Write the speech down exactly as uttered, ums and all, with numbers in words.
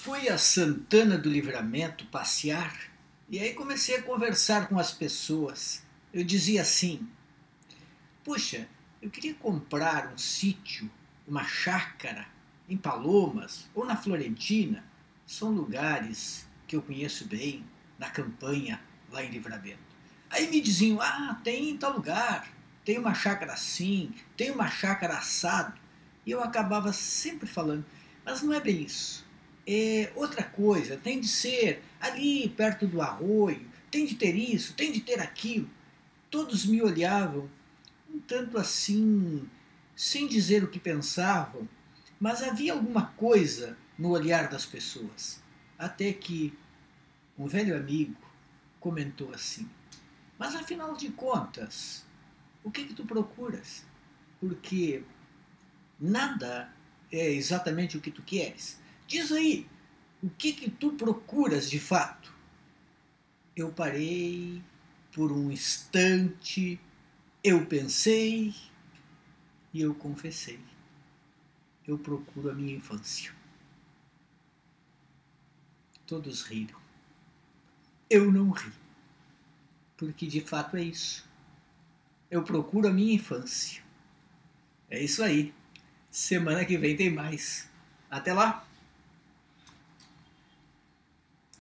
Fui a Santana do Livramento passear e aí comecei a conversar com as pessoas. Eu dizia assim: puxa, eu queria comprar um sítio, uma chácara em Palomas ou na Florentina. São lugares que eu conheço bem, na campanha lá em Livramento. Aí me diziam: ah, tem em tal lugar, tem uma chácara assim, tem uma chácara assado. E eu acabava sempre falando: mas não é bem isso. É outra coisa, tem de ser ali perto do arroio, tem de ter isso, tem de ter aquilo. Todos me olhavam um tanto assim, sem dizer o que pensavam, mas havia alguma coisa no olhar das pessoas. Até que um velho amigo comentou assim: mas afinal de contas, o que que tu procuras? Porque nada é exatamente o que tu queres. Diz aí, o que que tu procuras de fato? Eu parei por um instante, eu pensei e eu confessei. Eu procuro a minha infância. Todos riram. Eu não ri, porque de fato é isso. Eu procuro a minha infância. É isso aí. Semana que vem tem mais. Até lá!